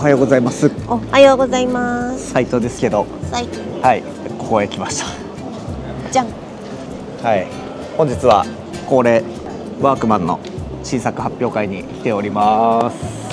はようございます。 おはようございます。 斉藤ですけど、はい、ここへ来ました。 じゃん。 はい、本日は恒例ワークマンの新作発表会に来ております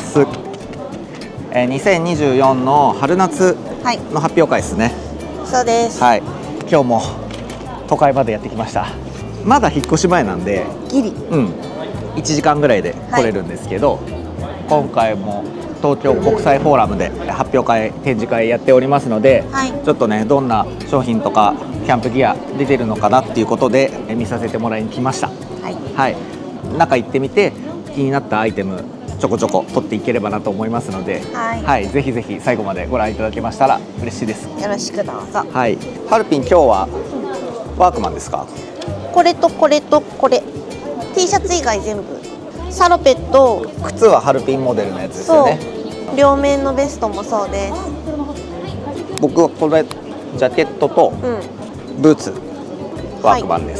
。2024の春夏の発表会ですね。 そうです。 はい、今日も都会までやってきました。まだ引っ越し前なんで、 ギリ。 1時間ぐらいで来れるんですけど、今回も東京国際フォーラムで発表会展示会やっておりますので、ちょっとねどんな商品とかキャンプギア出てるのかなっていうことで見させてもらいに来ました。はい、中行ってみて気になったアイテムちょこちょこ取っていければなと思いますので、はい、ぜひぜひ最後までご覧いただけましたら嬉しいです。 よろしくどうぞ。 はい、ハルピン今日はワークマンですか？ これとこれとこれ T シャツ以外全部サロペット。 靴はハルピンモデルのやつですよね。 両面のベストもそうです。 僕はこれジャケットとブーツ、ワークマンです、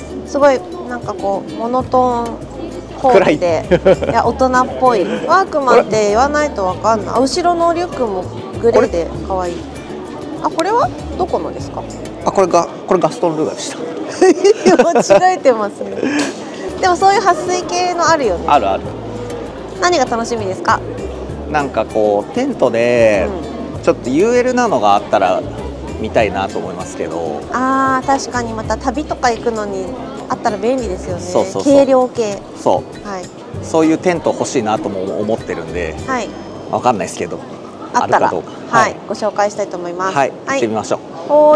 すごいなんかこうモノトーンコーデでいや大人っぽいワークマンって言わないとわかんない。後ろのリュックもグレーで可愛い。あ、これはどこのですか？ あ、これガストンルーガでした間違えてますね。でもそういう撥水系のあるよね。 あるある。 何が楽しみですか？ なんかこうテントでちょっと UL なのがあったら見たいなと思いますけど。 あー、確かにまた旅とか行くのにあったら便利ですよね。 そうそうそう、 軽量系。 そう、はい、そういうテント欲しいなとも思ってるんで、はい、わかんないですけどあったらあるかどうか、 はい、ご紹介したいと思います。 はい、行ってみましょう。 はい。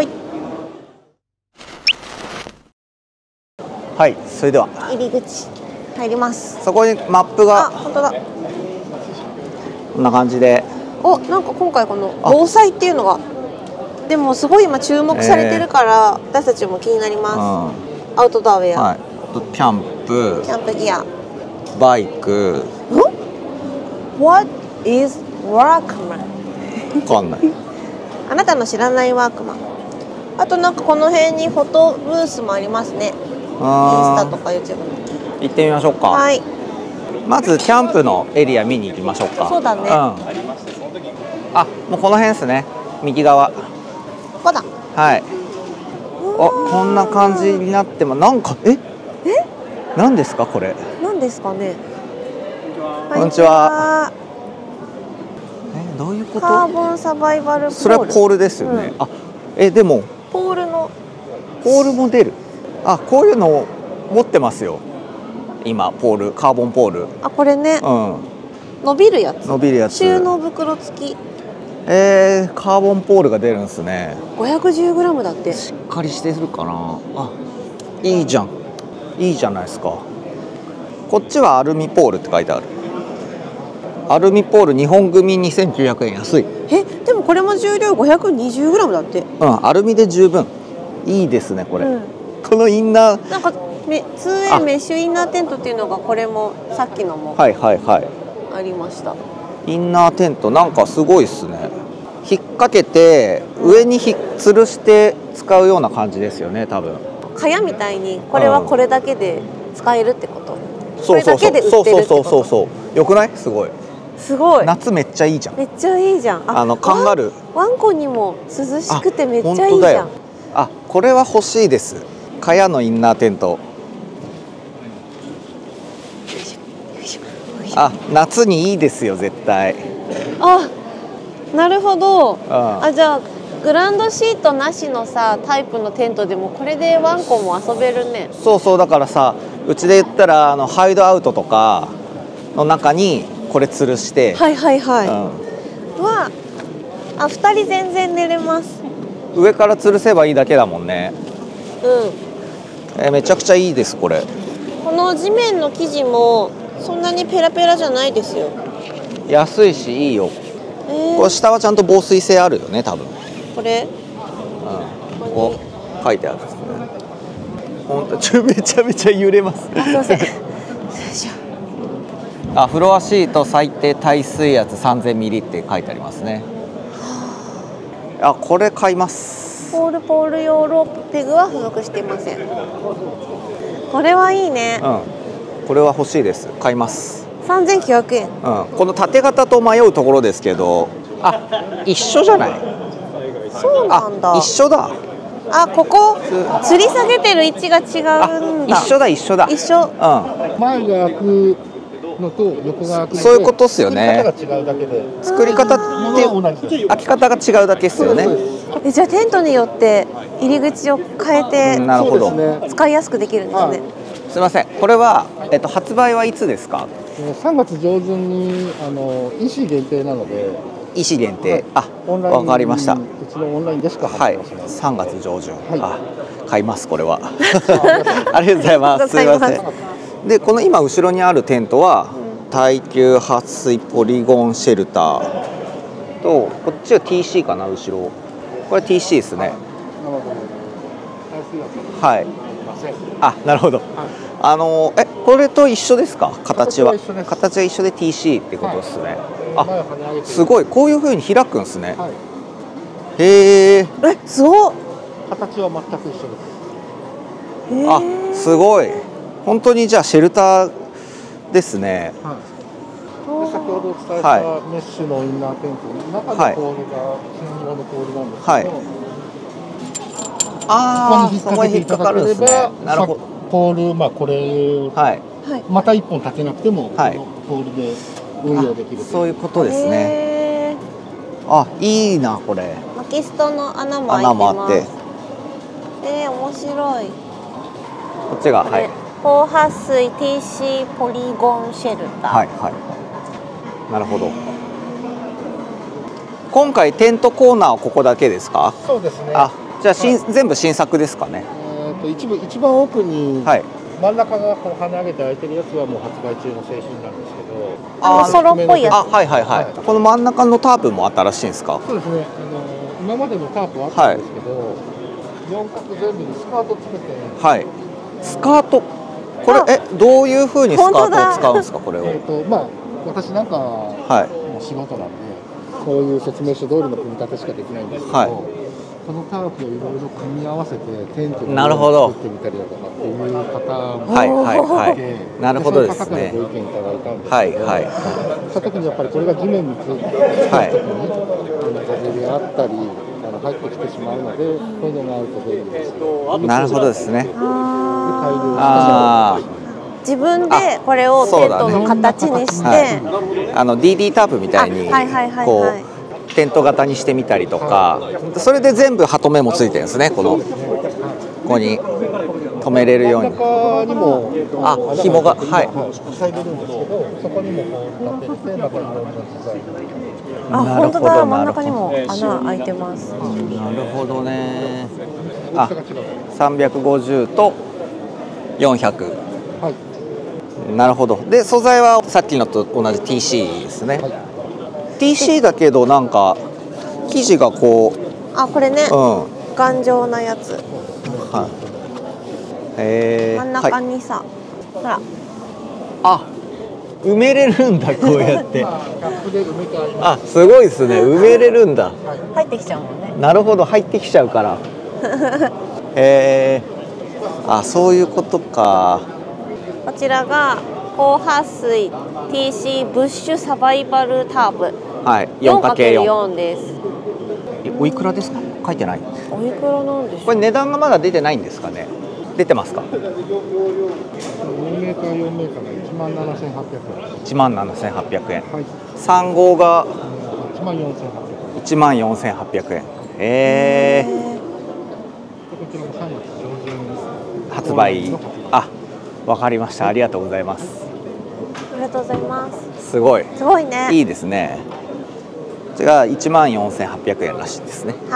はい、それでは入り口入ります。 そこにマップが。 あ、本当だ。 こんな感じで。 お、なんか今回この防災っていうのがでもすごい今注目されてるから、私たちも気になります。アウトドアウェア、 はい、キャンプギア、 バイク。 What is Workman？ わかんないあなたの知らないワークマン。あとなんかこの辺にフォトブースもありますね。インスタとか YouTube の。 行ってみましょうか。はい。まずキャンプのエリア見に行きましょうか。 そうだね。 あ、もうこの辺ですね。右側。ここだ。 はい。お、こんな感じになってもなんか何ですかこれ？ 何ですかね。 こんにちは。どういうこと？ カーボンサバイバルポール。 それはポールですよね。あ、でもポールも出る。あ、こういうのを持ってますよ。今ポール、カーボンポール。 あ、これね。伸びるやつ。収納袋付き。 カーボンポールが出るんですね。 510g だって。 しっかりしてるかな。あ、いいじゃん。いいじゃないですか。こっちはアルミポールって書いてある。アルミポール2本組2900円、安い。 でもこれも重量 520g だって。 アルミで十分。いいですねこれ。このインナー。 なんか2way メッシュインナーテントっていうのがこれもさっきのも。 はいはいはい。 ありました。 インナーテントなんかすごいっすね。引っ掛けて上に吊るして使うような感じですよね多分。 蚊帳みたいにこれはこれだけで使えるってこと？ そうそうそう。よくない？すごい。 すごい。 夏めっちゃいいじゃん。 めっちゃいいじゃん。 カンガルー。 ワンコにも涼しくてめっちゃいいじゃん。 あ、これは欲しいです。蚊帳のインナーテント。あ、夏にいいですよ絶対。 あ、なるほど。あ、じゃあグランドシートなしのさタイプのテントでもこれでワンコも遊べるね。 そうそう、だからさ、うちで言ったらハイドアウトとかの中にこれ吊るして。 はいはいはい。わあ、2人全然寝れます。 上から吊るせばいいだけだもんね。めちゃくちゃいいですこれ。 この地面の生地もそんなにペラペラじゃないですよ。 安いしいいよ。これ下はちゃんと防水性あるよね多分。これ？ここ書いてあるんですね。本当めちゃめちゃ揺れます。 すいません。 あ、フロアシート最低耐水圧3000ミリって書いてありますね。あ、これ買います。 ポール用ロープペグは付属していません。これはいいね。 これは欲しいです。買います。 3900円。 この縦型と迷うところですけど、一緒じゃない？ そうなんだ。 一緒だ。 ここ吊り下げてる位置が違うんだ。 一緒だ。 一緒。 前が開くのと横が開くのと、 そういうことっすよね。 作り方が違うだけで。 作り方って開き方が違うだけですよね。 じゃあテントによって入り口を変えて、 なるほど。 使いやすくできるんですね。 すみません。これは発売はいつですか ？3月上旬にEC 限定なので。 EC 限定。わかりました。うちのオンラインでしか販売します。 3月上旬。買いますこれは。ありがとうございます。すみません。でこの今後ろにあるテントは耐久撥水ポリゴンシェルターと、こっちは TC かな後ろ。これ TC ですね。はい。なるほど。これと一緒ですか？形は一緒で TC ってことですね。すごい、こういう風に開くんですね。へえ。 すごい。 形は全く一緒です。 すごい。本当にじゃあシェルターですね。 先ほどお伝えしたメッシュのインナーテントの中のポールが専用のポールなんですけど、 そこに引っ掛かるんですね。なるほど。 ポール、これまた1本立てなくてもこのポールで運用できる。 そういうことですね。いいなこれ。 巻きストの穴もあって。面白い。 こっちが高撥水 TC ポリゴンシェルター。 なるほど。今回テントコーナーはここだけですか？ そうですね。 じゃあ全部新作ですかね。 一番奥に真ん中が跳ね上げて開いてるやつはもう発売中の製品なんですけど。 ソロっぽいやつ。 この真ん中のタープも新しいんですか？ そうですね。今までのタープはあったんですけど、4角全部にスカートつけて。 スカート。これどういう風にスカートを使うんですかこれを？ 私なんか仕事なんでこういう説明書通りの組み立てしかできないんですけど、このタープをいろいろ組み合わせてテントに作ってみたりだとかっていう方もいて、 なるほどですね。 そういう方からご意見いただいたんですけど、その時にやっぱりこれが地面についてきた時に風であったり入ってきてしまうので、こういうのがあると便利です。 なるほどですね。 自分でこれをテントの形にして、 DD タープみたいにこうテント型にしてみたりとか、それで全部ハトメもついてるんですね。ここに止めれるように。紐が本当だ、真ん中にも穴開いてます。 なるほどね。350と400。なるほど。で素材はさっきのと同じ TC ですね。TC だけどなんか生地がこれね、頑丈なやつ。真ん中にさ、ほら。 埋めれるんだこうやって。すごいですね。埋めれるんだ。 入ってきちゃうもんね。 なるほど、入ってきちゃうから。そういうことか。 こちらが高撥水 TC ブッシュサバイバルタープ。4×4 です。 おいくらですか？書いてない。 おいくらなんでしょう。 これ値段がまだ出てないんですかね。出てますか ？4メーター4メーターが 17,800円。3号が14,800円。発売。わかりました。ありがとうございます。 ありがとうございます。 すごい。 すごいね。 いいですね。こちら14,800円らしいですね。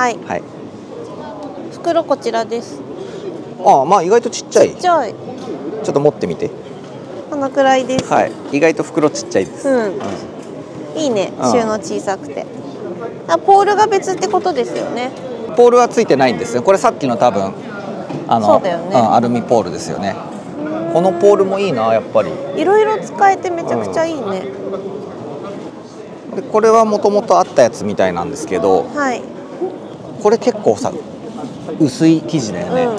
袋こちらです。 意外とちっちゃい。 ちょっと持ってみて。 このくらいです。 意外と袋ちっちゃいです。 いいね。収納小さくて。ポールが別ってことですよね。 ポールはついてないんですね。これさっきの多分そうだよね。 アルミポールですよね。このポールもいいな、やっぱり。 いろいろ使えてめちゃくちゃいいね。 でこれはもともとあったやつみたいなんですけど、これ結構さ薄い生地だよね。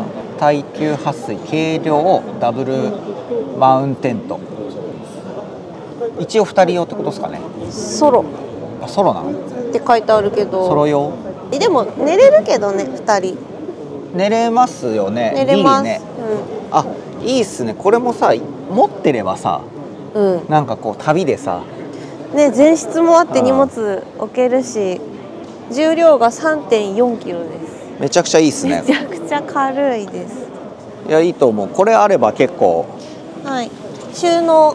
耐久撥水軽量ダブルマウンテント。 一応2人用ってことですかね。 ソロあ、ソロなのって書いてあるけど。 ソロ用。 でも寝れるけどね、2人寝れますよね。 寝れます、 ね、あ、いいっすね。これもさ、持ってればさ、なんかこう旅でさね、前室もあって荷物置けるし、重量が 3.4 キロです。 めちゃくちゃいいっすね。 めちゃくちゃ軽いです。 いや、いいと思う。これあれば結構、 はい、収納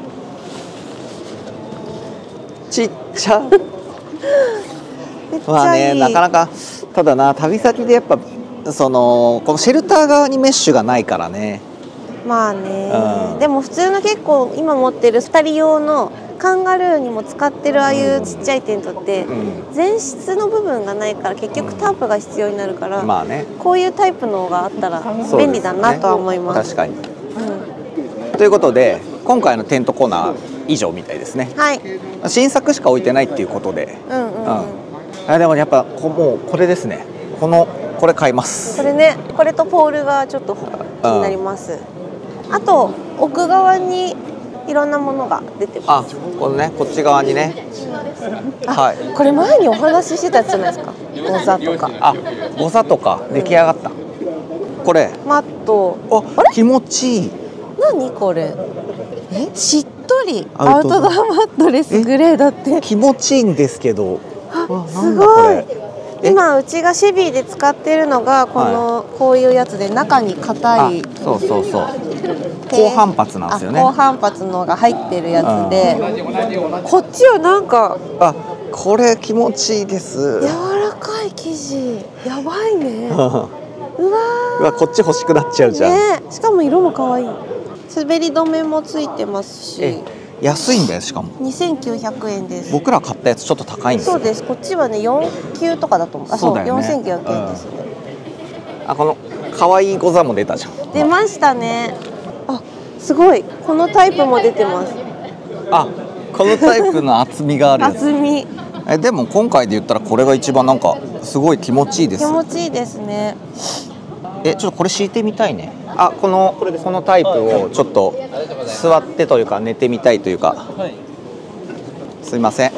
ちっちゃまあね、なかなか。ただな、旅先でやっぱそのこのシェルター側にメッシュがないからね。 まあね、でも普通の結構今持ってる2人用のカンガルーにも使ってるああいうちっちゃいテントって前室の部分がないから結局タープが必要になるから、 まあね、 こういうタイプのがあったら便利だなとは思います。 確かに、ということで今回のテントコーナー以上みたいですね。 はい、 新作しか置いてないっていうことで、でもやっぱもうこれですね。これ買います。 これね、これとポールがちょっと気になります。あと奥側にいろんなものが出てます。 このね、こっち側にね。はい。 これ前にお話ししてたやつじゃないですか。ゴザとか。 ゴザとか出来上がった。これ。 マット。 あれ？気持ちいい。 何これ？しっとりアウトドアマットレスグレーだって。 気持ちいいんですけど。 すごい。今うちがシェビーで使ってるのがこういうやつで中に硬い。 そう高反発なんですよね。 高反発のが入ってるやつで、こっちはなんかこれ気持ちいいです。 柔らかい生地、やばいね。うわこっち欲しくなっちゃうじゃん。 ね、しかも色も可愛い。滑り止めもついてますし。 安いんだよ。しかも 2900円です。 僕ら買ったやつちょっと高いんですよ。 そうです。こっちはね4級とかだと思う。そう、4900円ですね。 この可愛いゴザも出たじゃん。 出ましたね。すごい。このタイプも出てます。 このタイプの厚みがあるやつ。 厚み。 でも今回で言ったらこれが一番なんかすごい気持ちいいです。 気持ちいいですね。 ちょっとこれ敷いてみたいね。このタイプをちょっと座ってというか寝てみたいというか。すいません。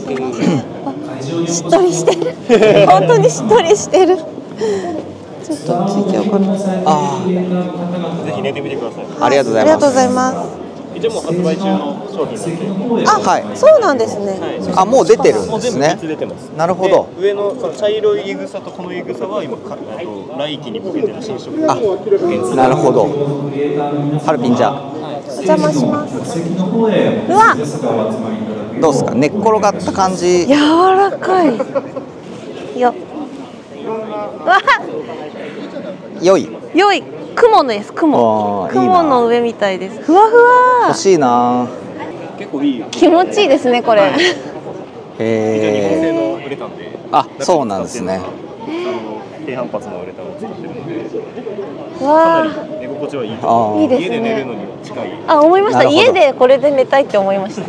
しっとりしてる。本当にしっとりしてる。ちょっとついちゃうかな。 ぜひ寝てみてください。 ありがとうございます。 ありがとうございます。 一応もう発売中の商品なんで。 はい、そうなんですね。 もう出てるんですね。 出てます。 なるほど。 上のその茶色いいぐさとこのいぐさは今来期に向けての新色。 なるほど。ハルピンじゃあお邪魔します。うわ、 どうですか。寝っ転がった感じ。 柔らかい。よ。わ。 良い。 良い。雲です。雲の上みたいです。ふわふわ。 欲しいな。 結構いい。 気持ちいいですねこれ。 日本製のウレタンで。 そうなんですね。 低反発のウレタンを使ってるので。 わあ。 寝心地はいいと。 いいですね。 家で寝るのに近い。 思いました。家でこれで寝たいって思いました。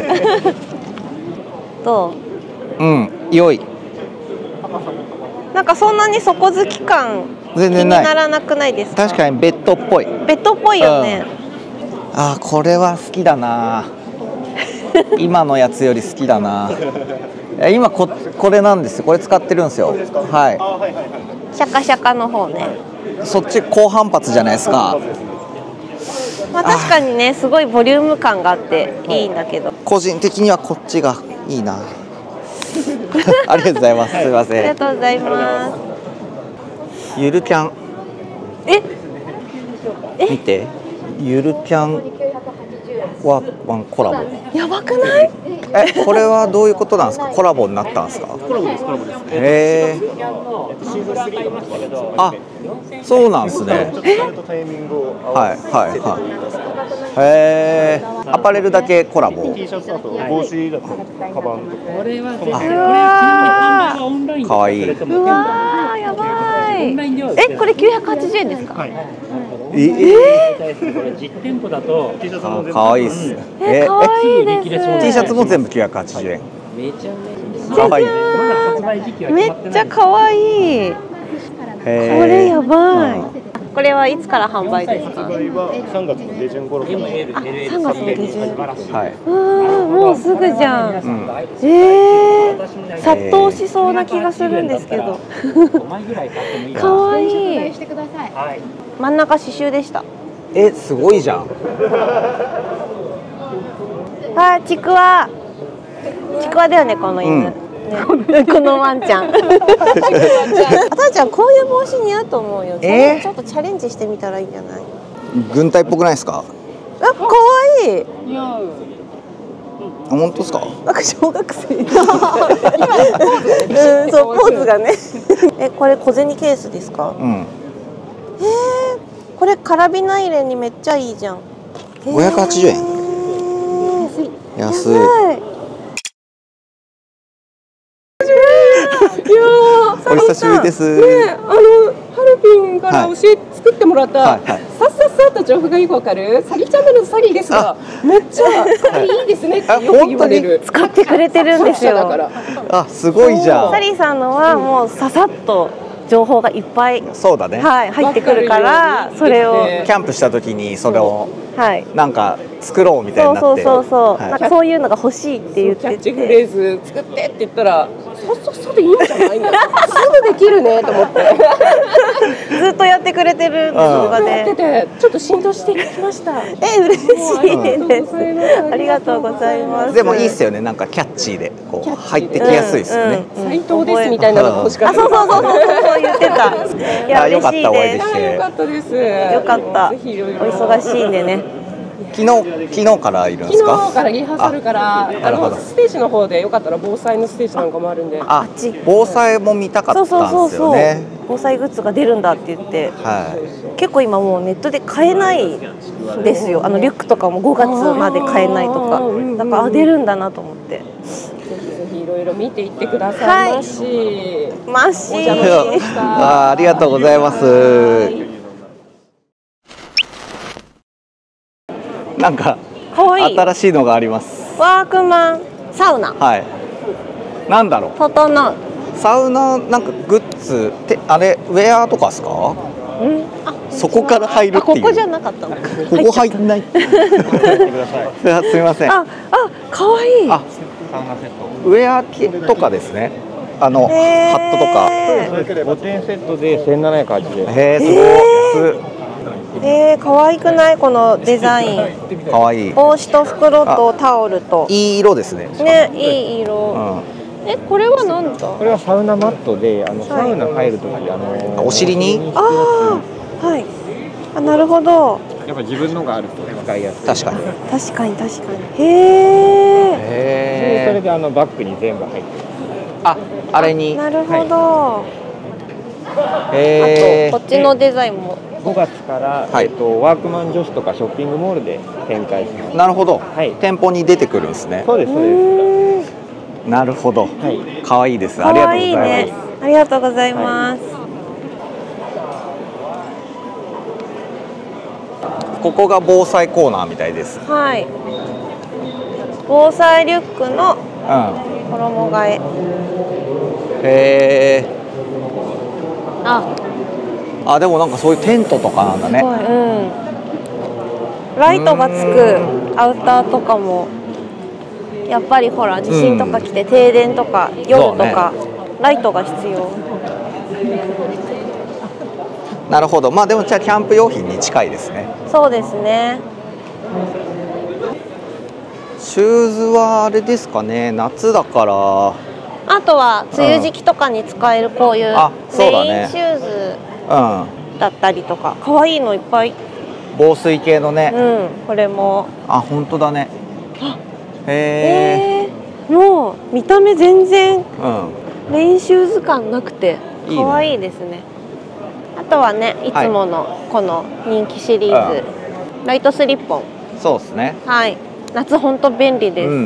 どう？ 良い。 なんかそんなに底付き感全然ない。 気にならなくないですか？ 確かにベッドっぽい。 ベッドっぽいよね。 これは好きだな。今のやつより好きだな。今これなんですよ。これ使ってるんですよ。はい。 シャカシャカの方ね。 そっち高反発じゃないですか。 確かにね、すごいボリューム感があっていいんだけど。 個人的にはこっちがいいな。ありがとうございます。すみません。 ありがとうございます。 ゆるキャン。見て。ゆるキャンワンコラボ。 やばくない？ これはどういうことなんですか。コラボになったんですか。 コラボです。シーズン3がまだそうなんですね。アパレルだけコラボ。 T シャツだと帽子だとカバンとか。 これはかわいい。 うわー、やばい。これ980円ですか？ これ実店舗だと T シャツも全部かわいいっす。 かわいいです。 T シャツも全部980円。 めちゃめちゃかわいい。 めっちゃかわいい。これやばい。 これはいつから販売ですか？ 発売は3月の下旬頃から。 あ、3月の下旬。 はい。 もうすぐじゃん。殺到しそうな気がするんですけど。かわいい。真ん中刺繍でした。 すごいじゃん。 あ、ちくわ。ちくわだよね、この犬。このワンちゃん。あたちゃん、こういう帽子似合うと思うよ。ちょっとチャレンジしてみたらいいんじゃない？ 軍隊っぽくないですか？ あ、可愛い。 本当ですか？ なんか小学生。そう、ポーズがね。これ小銭ケースですか？これカラビナ入れにめっちゃいいじゃん。 580円。安い。お久しぶりです。 ハルピンから作ってもらったさっと情報がよくわかるサリチャンネルのサリーですが、めっちゃいいですねってよく言われる。 使ってくれてるんですよ。 あ、すごいじゃん。 サリーさんのはもうささっと情報がいっぱい、 そうだね。 はい、入ってくるから、それをキャンプした時にそれをなんか作ろうみたいになって、 なんかそういうのが欲しいって言ってて、 キャッチフレーズ作ってって言ったら、そうでいいんじゃないの？すぐできるねと思って。 ずっとやってくれてる動画で。 やっててちょっと浸透してきました。 嬉しいです。ありがとうございます。 でもいいっすよね。なんかキャッチーでこう入ってきやすいですよね。 斉藤ですみたいなの欲しかった。 そう言ってた。いや、嬉しいです。 よかったです。 よかった。お忙しいんでね。 昨日からいるんですか？ 昨日からリハーサルからステージの方でよかったら防災のステージなんかもあるんで、 防災も見たかったんですよね。 防災グッズが出るんだって言って、結構今もうネットで買えないですよ。リュックとかも5月まで買えないとか、だから出るんだなと思って。ぜひいろいろ見ていってください。マッシー。 ありがとうございます。なんか新しいのがあります。 ワークマンサウナ。 はい。なんだろう。 整う。 サウナなんかグッズってあれウェアとかですか？そこから入るっていう。 ここじゃなかったのか。 ここ入んない。すみません。 可愛い。 サウナセット。ウェアとかですね。ハットとか。 5点セットで1780円。 すごい。 可愛くないこのデザイン。 可愛い。 帽子と袋とタオルと。 いい色ですね。 ね、いい色。これはなんだ？ これはサウナマットで、サウナ入るときお尻に。 はい。なるほど。 やっぱ自分のがあると使いやすい。 確かに。 へえ。それでバッグに全部入ってる。 あれに。 なるほど。あとこっちのデザインも。 5月から、ワークマン女子とかショッピングモールで展開します。 なるほど。店舗に出てくるんですね。 そうです。 なるほど。可愛いです。ありがとうございます。 ありがとうございます。 ここが防災コーナーみたいです。 はい。防災リュックの衣替え。 でもなんかそういうテントとかなんだね。 ライトがつくアウターとかもやっぱりほら地震とか来て停電とか夜とかライトが必要。 なるほど。でもじゃあキャンプ用品に近いですね。 そうですね。 シューズはあれですかね。夏だから。 あとは梅雨時期とかに使えるこういうレインシューズだったりとか、可愛いのいっぱい。 防水系のね。 これも。 本当だね。 もう見た目全然レインシューズ感なくて可愛いですね。あとはね、いつものこの人気シリーズ、ライトスリッポン。 そうですね。 はい。夏本当便利です。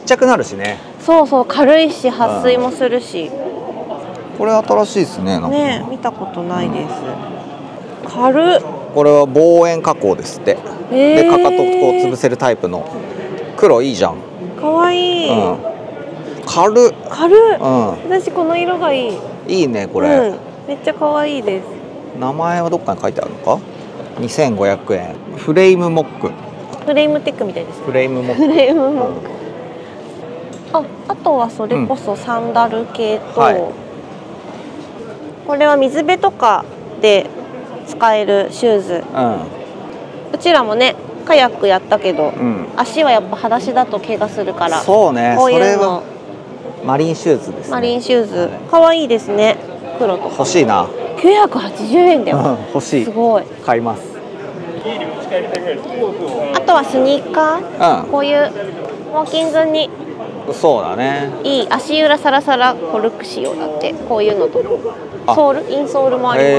ちっちゃくなるしね。 そう軽いし撥水もするし。 これ新しいですね。 ね、見たことないです。軽っ。 これは防煙加工ですって。でかかとこう潰せるタイプの黒いいじゃん。 可愛い。 軽っ。 私この色がいい。 いいねこれ。 めっちゃ可愛いです。 名前はどっかに書いてあるのか。2500円。フレームモック。 フレームテックみたいですね。 フレームモック。 フレームモック。あとはそれこそサンダル系と、はい、これは水辺とかで使えるシューズ。うちらもねカヤックやったけど、足はやっぱ裸足だと怪我するから。 そうね。 こういうの。 マリンシューズですね。 マリンシューズ。可愛いですね。黒とか。 欲しいな。 980円だよ。 欲しい。 すごい。 買います。 あとはスニーカー。こういうウォーキングに。 そうだね。いい足裏サラサラコルク仕様だって。こういうのとソール、インソールもあります。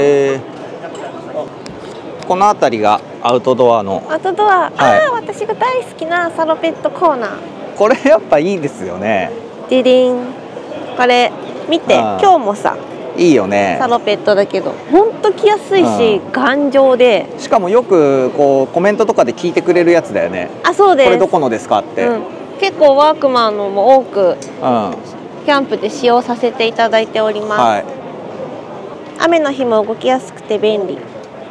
この辺りがアウトドアの。 アウトドア。私が大好きなサロペットコーナー。 これやっぱいいですよね。 デディン。これ見て、今日もさ。 いいよね。 サロペットだけど、本当着やすいし、頑丈で。 しかもよくこうコメントとかで聞いてくれるやつだよね。 あ、そうです。 これどこのですかって。 結構ワークマンのも多くキャンプで使用させていただいております。雨の日も動きやすくて便利。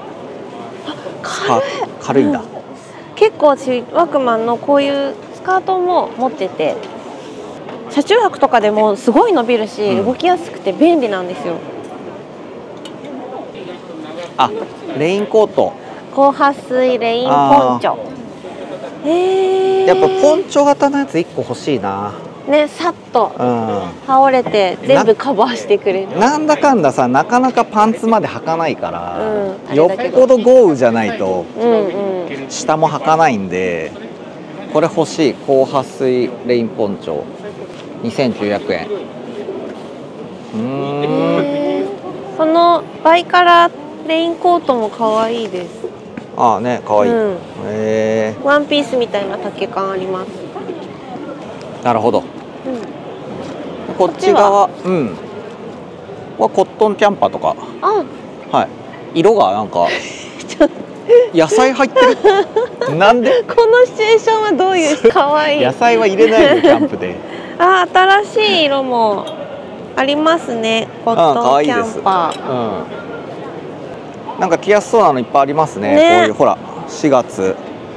軽いんだ。 結構私ワークマンのこういうスカートも持ってて、車中泊とかでもすごい伸びるし、動きやすくて便利なんですよ。 あ、レインコート。 高撥水レインポンチョ。 やっぱポンチョ型のやつ1個欲しいな。 ね、さっと羽織れて全部カバーしてくれる。 なんだかんださ、なかなかパンツまで履かないから、よっぽど豪雨じゃないと下も履かないんで、これ欲しい。高撥水レインポンチョ2900円。 このバイカラーレインコートも可愛いです。 ああね、可愛い。 ワンピースみたいな丈感あります。 なるほど。こっち側、はコットンキャンパーとか。はい。色がなんか野菜入ってる。なんで？ このシチュエーションはどういう？可愛い。 野菜は入れないのキャンプで。 新しい色もありますね。コットンキャンパー。 なんか着やすそうなのいっぱいありますね。こういうほら4月。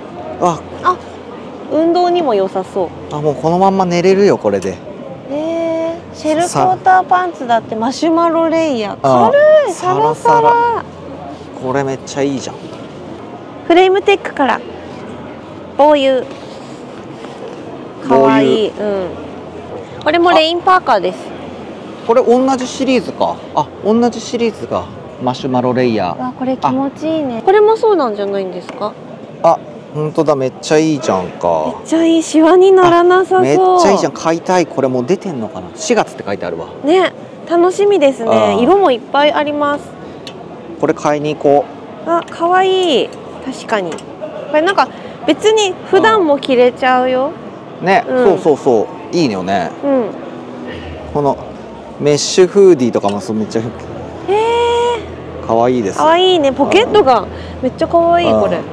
運動にも良さそう。 もうこのまんま寝れるよこれで。 シェルコーターパンツだってマシュマロレイヤー。軽い、サラサラ。 これめっちゃいいじゃん。 フレームテックからボーユー。かわいい。これもレインパーカーです。 これ同じシリーズか。同じシリーズがマシュマロレイヤー。 これ気持ちいいね。これもそうなんじゃないんですか。 本当だ、めっちゃいいじゃんか。 めっちゃいい。シワにならなさそう。 めっちゃいいじゃん。買いたい。これもう出てんのかな。4月って書いてあるわ。 ね、楽しみですね。色もいっぱいあります。 これ買いに行こう。可愛い。確かに。これなんか別に普段も着れちゃうよ。 ね、そういいよね。このメッシュフーディーとかもめっちゃ可愛いです。 可愛いね。ポケットがめっちゃ可愛いこれ。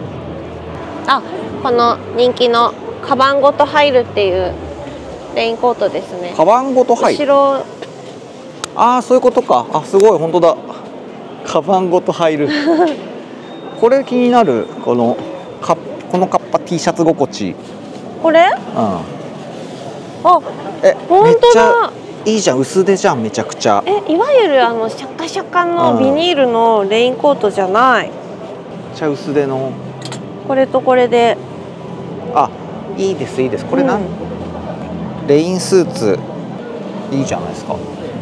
この人気のカバンごと入るっていうレインコートですね。 カバンごと入る。後ろ。そういうことか。すごい本当だ。カバンごと入る。これ気になる。このカッパ T シャツ心地。 これ？本当だ。 いいじゃん。薄手じゃん。めちゃくちゃ。 いわゆるシャカシャカのビニールのレインコートじゃない。めっちゃ薄手の。 これとこれで。 いいですいいです。これレインスーツいいじゃないですか。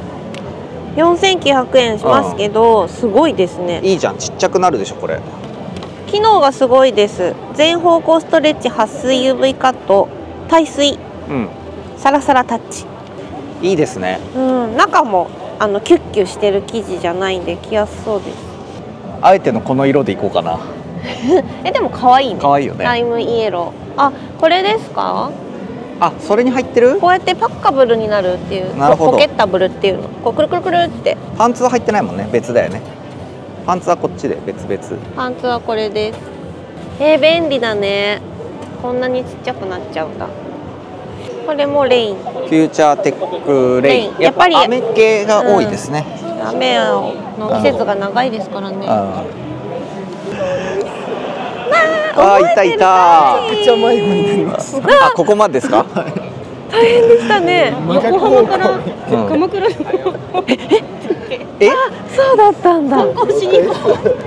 4900円しますけど、すごいですね。 いいじゃん。ちっちゃくなるでしょこれ。 機能がすごいです。全方向ストレッチ、撥水 UV カット、耐水、サラサラタッチ。 いいですね。 中もキュッキュしてる生地じゃないんで着やすそうです。 あえてのこの色でいこうかな。 でも可愛いね。 可愛いよね。 タイムイエロー。これですか？ それに入ってる？ こうやってパッカブルになるっていう。ポケッタブルっていうの。こうくるくるくるって。 パンツは入ってないもんね。別だよね。パンツはこっちで別々。 パンツはこれです。便利だね。こんなにちっちゃくなっちゃうんだ。これもレイン。 フューチャーテックレイン。やっぱり雨系が多いですね。 雨の季節が長いですからね。 あ、いたいた。 めっちゃ迷子になります。 あ、ここまでですか？ 大変でしたね。 横浜から鎌倉の。 え？ そうだったんだ。 観光しに行こう。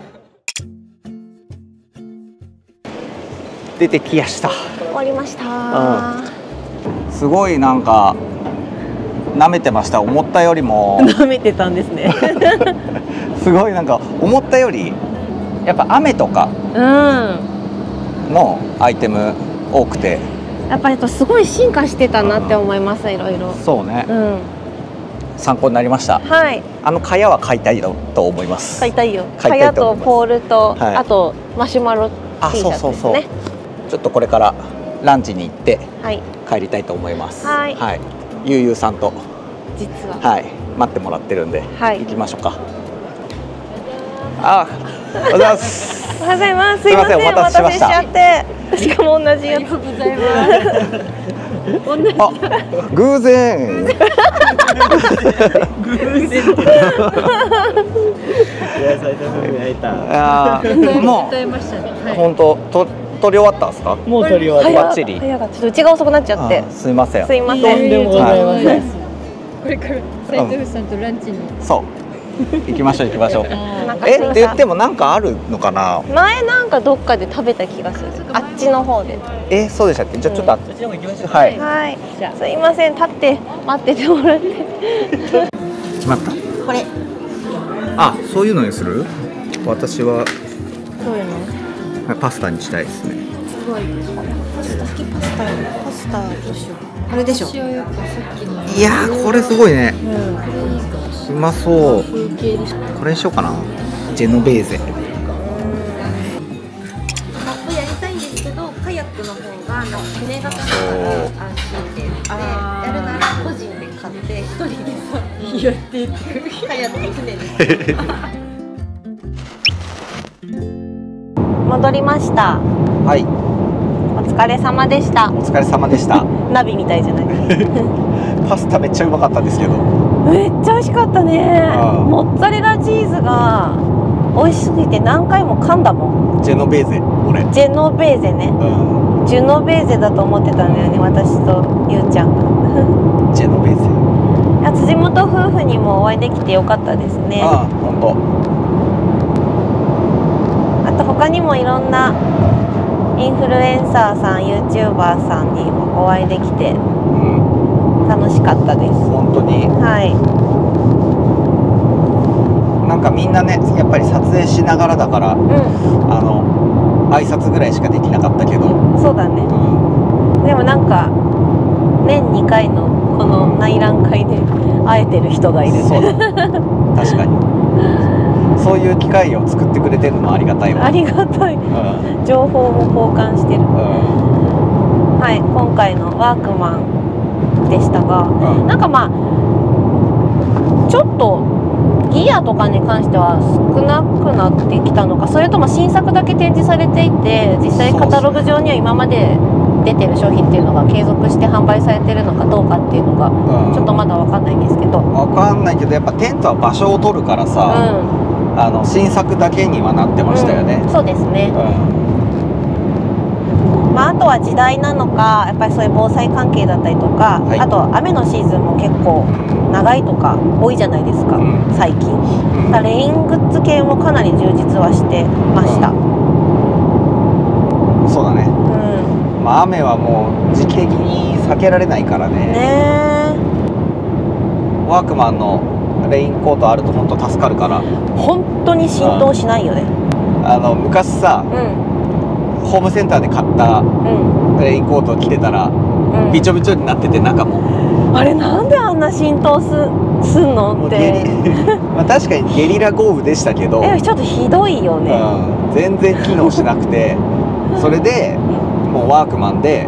出てきやした。 終わりました。 すごいなんか舐めてました。思ったよりも舐めてたんですね。 すごいなんか思ったよりやっぱ雨とかのアイテム多くて、 やっぱりすごい進化してたなって思います。いろいろ。 そうね。参考になりました。 はい。 蚊帳は買いたいと思います。 買いたいよ。蚊帳とポールと、あとマシュマロ T シャツですね。 ちょっとこれからランチに行って帰りたいと思います。はい。ゆうゆうさんと実は待ってもらってるんで行きましょうか。あ、おはようございます。 おはようございます。すいません、お待たせしちゃって。しかも同じやつ。ございます。 あ、偶然。もう本当撮り終わったんですか？ もう撮り終わり。 バッチリ。 ちょっとうちが遅くなっちゃって。 すいません。 すいません。 とんでもございません。 これから斉藤さんとランチに。 そう。行きましょう行きましょう。って言ってもなんかあるのかな？ 前なんかどっかで食べた気がする。あっちの方で。 そうでしたっけ？じゃあちょっとあっちの方行きましょう。はい。 はい。すいません、立って待っててもらって。 決まった。 これ。 あ、そういうのにする？私はそういうの？ パスタにしたいですね。 すごい。パスタ好き。パスタどうしよう。これでしょ。 いやー、これすごいね。うまそう。これにしようかな。ジェノベーゼ。 マップやりたいんですけど、カヤックの方がなんか船型だから安心って言って、やるなら個人で買って一人でさやっていく。カヤック船で。戻りました。 はい。 お疲れ様でした。 お疲れ様でした。 ナビみたいじゃない。 パスタめっちゃうまかったんですけど。 めっちゃ美味しかったね。モッツァレラチーズが美味しすぎて何回も噛んだもん。 ジェノベーゼ、俺。 ジェノベーゼね。ジェノベーゼだと思ってたんだよね、私とゆうちゃんが。 ジェノベーゼ。 いや、辻元夫婦にもお会いできてよかったですね。 本当。 あと他にもいろんなインフルエンサーさん、YouTuber さんにもお会いできて楽しかったです。 本当に。 はい。 なんかみんなね、やっぱり撮影しながらだから、挨拶ぐらいしかできなかったけど。 そうだね。でもなんか年2回のこの内覧会で会えてる人がいる。 そうだ。確かに。そういう機会を作ってくれてるのもありがたいわ。 ありがたい。情報も交換してる。はい、今回のワークマンでしたが、なんかまあちょっとギアとかに関しては少なくなってきたのか、それとも新作だけ展示されていて、実際カタログ上には今まで出てる商品っていうのが継続して販売されてるのかどうかっていうのがちょっとまだ分かんないんですけど。分かんないけど、やっぱテントは場所を取るからさ、新作だけにはなってましたよね。 そうですね。まあ、あとは時代なのか、やっぱりそういう防災関係だったりとか、あと雨のシーズンも結構長いとか多いじゃないですか、最近。だからレイングッズ系もかなり充実はしてました。 そうだね。まあ雨はもう時期的に避けられないからね。ワークマンのレインコートあると本当助かるから。 本当に浸透しないよね。 昔さ、ホームセンターで買ったレインコートを着てたら、びちょびちょになってて、中もあれなんであんな浸透すんのって。 まあ確かにゲリラ豪雨でしたけど、 ちょっとひどいよね。 全然機能しなくてそれでもうワークマンで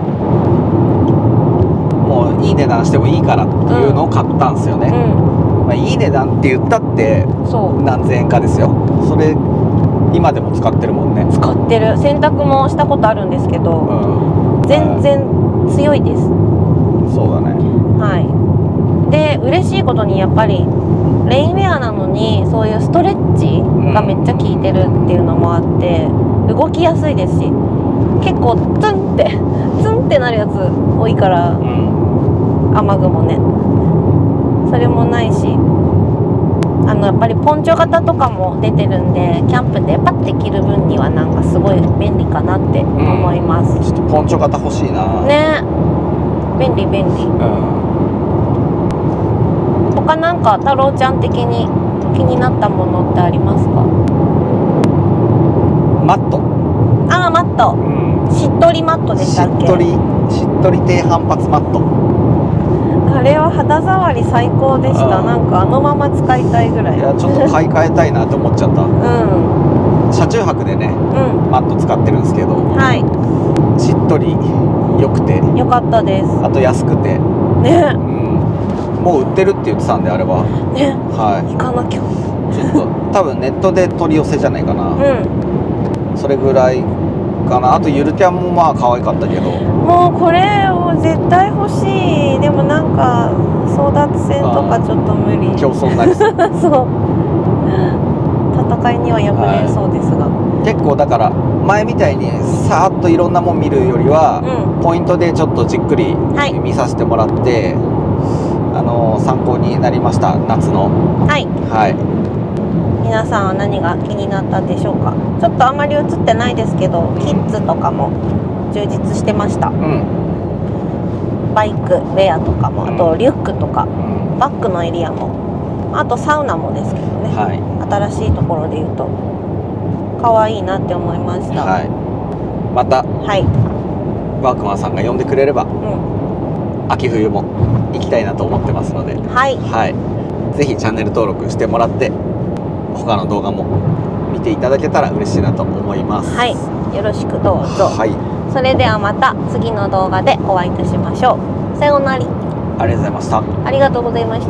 もういい値段してもいいからっていうのを買ったんですよね。まあいい値段って言ったって何千円かですよ。それ今でも使ってるもんね。 使ってる。洗濯もしたことあるんですけど、全然強いです。 そうだね。 はい。で嬉しいことにやっぱりレインウェアなのにそういうストレッチがめっちゃ効いてるっていうのもあって動きやすいですし、結構ツンってなるやつ多いから、雨雲ね、それもないし、やっぱりポンチョ型とかも出てるんで、キャンプでパッて着る分にはなんかすごい便利かなって思います。 ちょっとポンチョ型欲しいな。 ね、便利。他なんか太郎ちゃん的に気になったものってありますか？ マット。 ああ、マット。しっとりマットでしたっけ？しっとり低反発マット。 あれは肌触り最高でした。なんかあのまま使いたいぐらい。 いや、ちょっと買い替えたいなと思っちゃった。車中泊でね、マット使ってるんですけど、しっとり良くて良かったです。 あと安くてね、もう売ってるって言ってたんで、あれはね、 行かなきゃ。 ちょっと多分ネットで取り寄せじゃないかな。それぐらいかな。あとゆるキャンもまあ可愛かったけど、 もうこれを絶対欲しい。でもなんか争奪戦とかちょっと無理。 競争になりそうそう、戦いには敗れそうですが、 結構だから前みたいにさーっといろんなもん見るよりは、ポイントでちょっとじっくり見させてもらって、参考になりました。夏の皆さんは何が気になったでしょうか。ちょっとあまり映ってないですけど、キッズとかも充実してました。バイクウェアとかも、あとリュックとか、バッグのエリアも、あとサウナもですけどね、新しいところで言うと可愛いなって思いました。 また、ワークマンさんが呼んでくれれば、秋冬も行きたいなと思ってますので、ぜひチャンネル登録してもらって他の動画も見ていただけたら嬉しいなと思います。 よろしくどうぞ。それではまた次の動画でお会いいたしましょう。さようなら。 ありがとうございました。 ありがとうございました。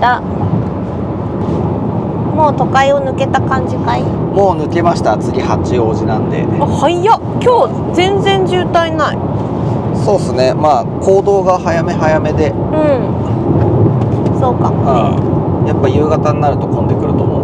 もう都会を抜けた感じかい？ もう抜けました。次八王子なんで。 早っ。今日全然渋滞ない。 そうですね。まあ行動が早めで、 そうかもね。 やっぱ夕方になると混んでくると思う